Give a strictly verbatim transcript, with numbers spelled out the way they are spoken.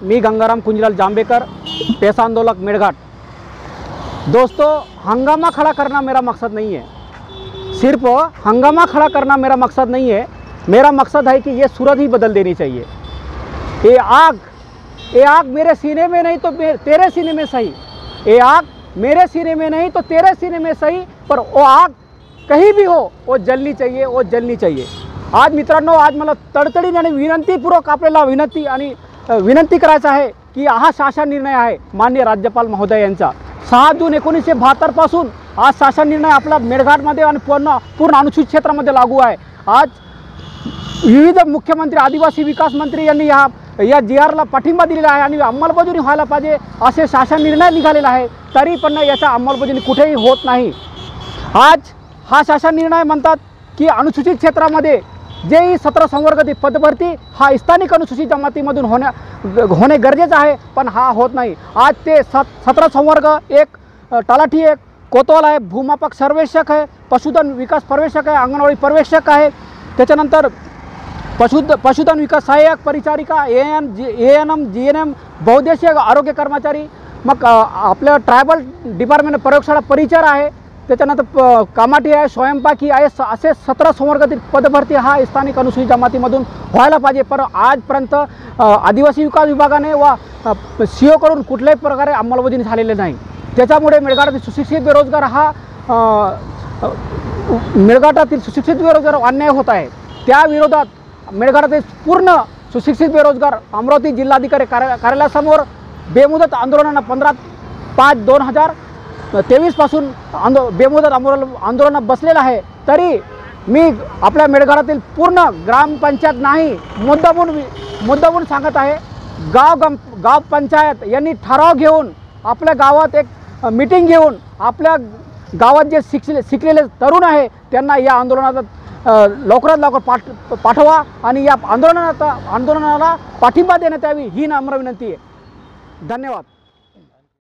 मी गंगाराम कुंजलाल जांबेकर, पैसा आंदोलक मेड़घाट। दोस्तों, हंगामा खड़ा करना मेरा मकसद नहीं है, सिर्फ हंगामा खड़ा करना मेरा मकसद नहीं है। मेरा मकसद है कि ये सूरत ही बदल देनी चाहिए। ये आग ये आग मेरे सीने में नहीं तो तेरे सीने में सही, ये आग मेरे सीने में नहीं तो तेरे सीने में सही, पर वो आग कहीं भी हो वो जलनी चाहिए, वो जलनी चाहिए। आज मित्रांनो, आज मला तडतडीने आणि विनंतीपूर्वक आपल्याला विनंती आणि विनंती करायचं आहे की हा शासन निर्णय आहे माननीय राज्यपाल महोदय यांचा सहा जून एकोणीसशे बहात्तर पासून आज शासन निर्णय आपला मेळघाटमध्ये आणि पूर्ण पूर्ण अनुसूचित क्षेत्रामध्ये लागू आहे। आज विविध मुख्यमंत्री, आदिवासी विकास मंत्री यांनी या या जी आरला पाठिंबा दिलेला आहे आणि अंमलबजावणी व्हायला पाहिजे असे शासन निर्णय निघालेला आहे, तरी पण याचा अंमलबजावणी कुठेही होत नाही। आज हा शासन निर्णय म्हणतात की अनुसूचित क्षेत्रामध्ये जे सतरा संवर्गातील पदभरती हा स्थानिक अनुसूचित जमातीमधून होण्या होणे गरजेचं आहे, पण हा होत नाही। आज ते सत सतरा संवर्ग एक तलाठी, एक कोतवाल आहे, भूमापक सर्वेक्षक आहे, पशुधन विकास पर्यवेक्षक आहे, अंगणवाडी पर्यवेक्षक आहे, त्याच्यानंतर पशुध पशुधन विकास सहाय्यक, परिचारिका, A N G A N M G N M, बहुउद्देशीय आरोग्य कर्मचारी, मग आपल्या ट्रायबल डिपार्टमेंट प्रयोगशाळा परिचार आहे, त्याच्यानंतर कामाठी आहे, स्वयंपाकी आहे, असे सतरा संवर्गातील पदभरती हा स्थानिक अनुसूचित जमातीमधून व्हायला पाहिजे। पण आजपर्यंत आदिवासी विकास विभागाने व सीओकडून कुठल्याही प्रकारे अंमलबजावणी झालेली नाही। त्याच्यामुळे मेळघाटातील सुशिक्षित बेरोजगार हा मेळघाटातील सुशिक्षित बेरोजगार अन्याय होत आहे। त्या विरोधात मेळघाटातील पूर्ण सुशिक्षित बेरोजगार अमरावती जिल्हाधिकारी कार्या कार्यालयासमोर बेमुदत आंदोलनाला पंधरा पाच दोन हजार तेवीस पासून आंदो बेमुदत आंदोलन आंदोलनात बसलेला आहे। तरी मी आपल्या मेळघाटातील पूर्ण ग्रामपंचायत नाही मुद्दामून मुद्दामून सांगत आहे, गाव गम गाव पंचायत यांनी ठराव घेऊन आपल्या गावात एक मीटिंग घेऊन आपल्या गावात जे शिकले शिकलेले तरुण आहे त्यांना या आंदोलनात लवकरात लवकर पाठ पाठवा आणि या आंदोलनात आंदोलनाला पाठिंबा देण्यात यावी ही नम्र विनंती आहे। धन्यवाद।